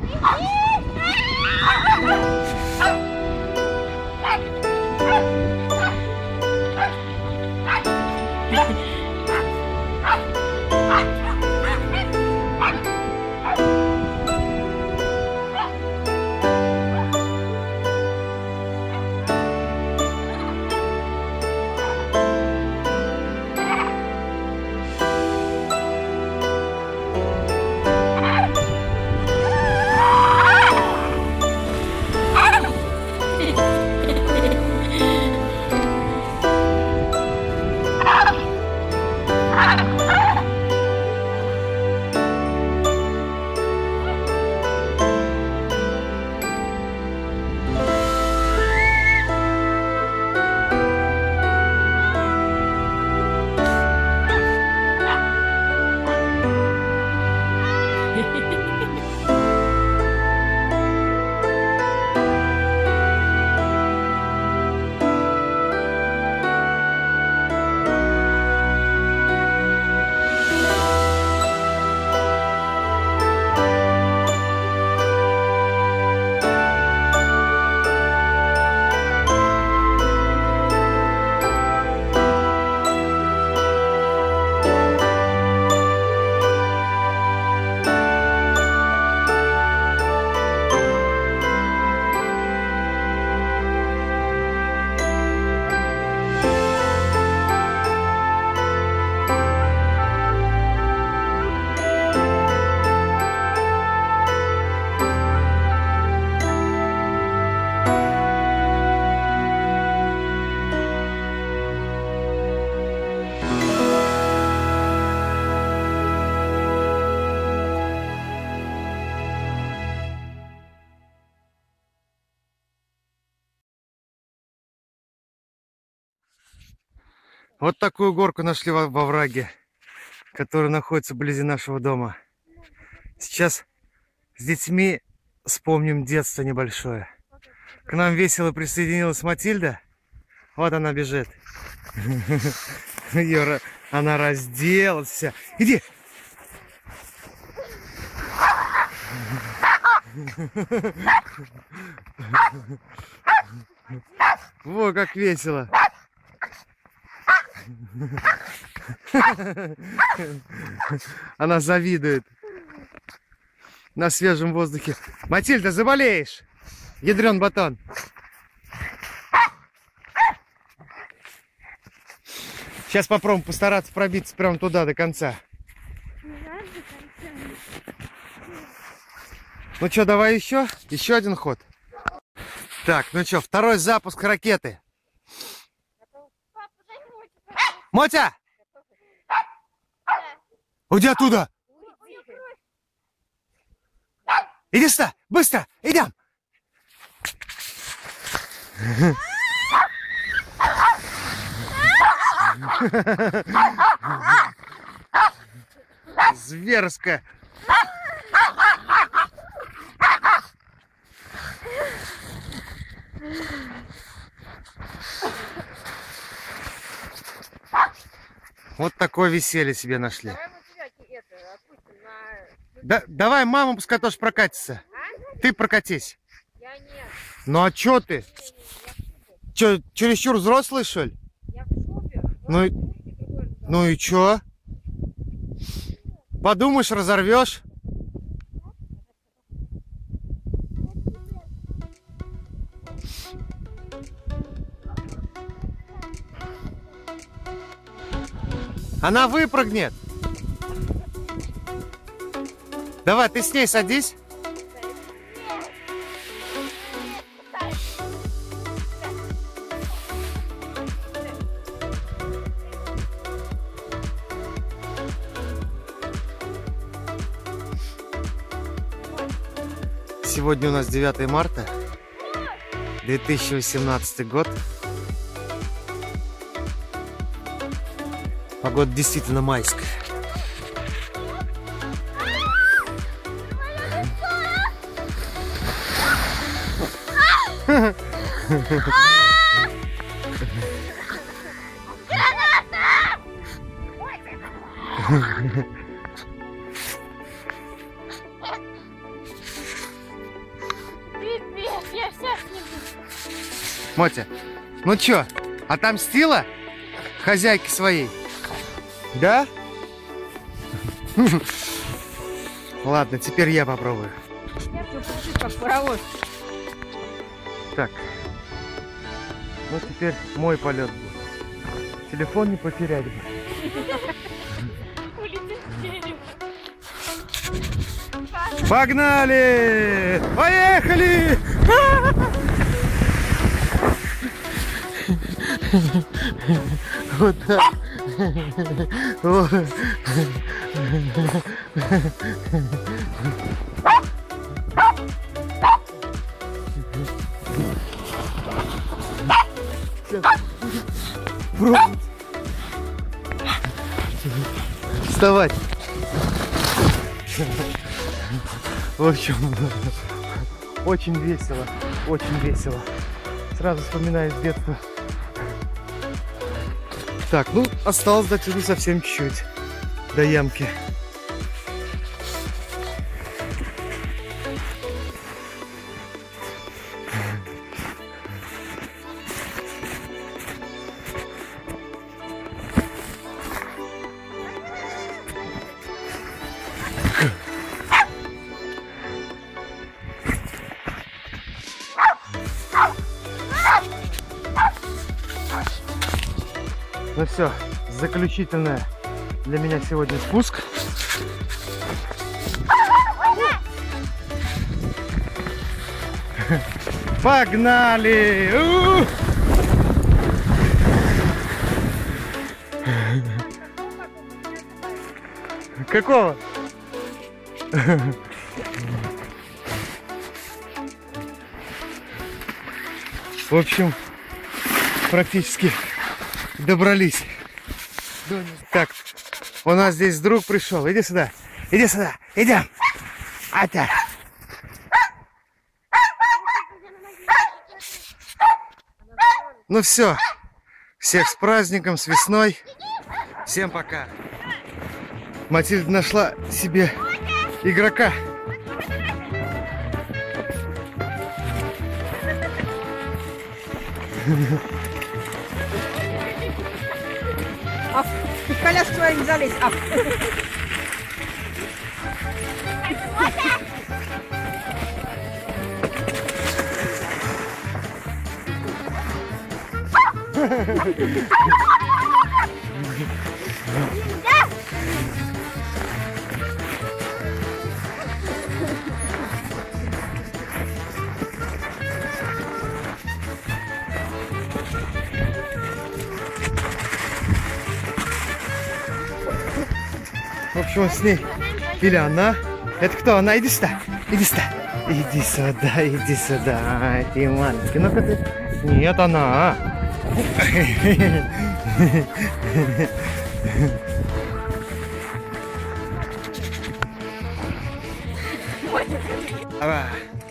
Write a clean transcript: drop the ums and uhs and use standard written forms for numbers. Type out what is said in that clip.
Вот такую горку нашли во враге, которая находится вблизи нашего дома. Сейчас с детьми вспомним детство небольшое. К нам весело присоединилась Матильда. Вот она бежит. Она разделась вся. Иди! Во, как весело! Она завидует на свежем воздухе. Матильда, заболеешь! Ядрен батон. Сейчас попробуем постараться пробиться прямо туда до конца. Ну что, давай еще? Еще один ход. Так, ну что, второй запуск ракеты. Мотя! Уйди оттуда! Иди сюда! Быстро! Идем! Зверско! Вот такое веселье себе нашли. Давай маму пускай тоже прокатится. Ты прокатись. Я нет. Ну а чё ты? Чё, чересчур взрослый, что ли? Я в шубе. Ну и чё? Подумаешь, разорвешь. Она выпрыгнет. Давай, ты с ней садись. Сегодня у нас 9 марта, 2018 год. Погода действительно майская. Мотя, ну чё, отомстила хозяйке своей? Да? Ладно, теперь я попробую. Как паровоз. Так. Ну теперь мой полет будет. Телефон не потерять бы. Погнали! Поехали! Вот так. Пробовать. Вставать. В общем, очень весело, очень весело. Сразу вспоминаю с детства. Так, ну, осталось до туда совсем чуть-чуть, до ямки. Ну все, заключительная для меня сегодня спуск. Погнали! Какого? В общем, практически добрались. Так, у нас здесь друг пришел. Иди сюда, идем. Атя. Ну все, всех с праздником, с весной. Всем пока. Матильда нашла себе игрока. И в коляску свою не залезь. В общем, он с ней. Или она. Это кто? Она? Иди сюда. Иди сюда. Иди сюда, иди сюда. Ты маленький. Ну-ка ты. Нет, она. Давай.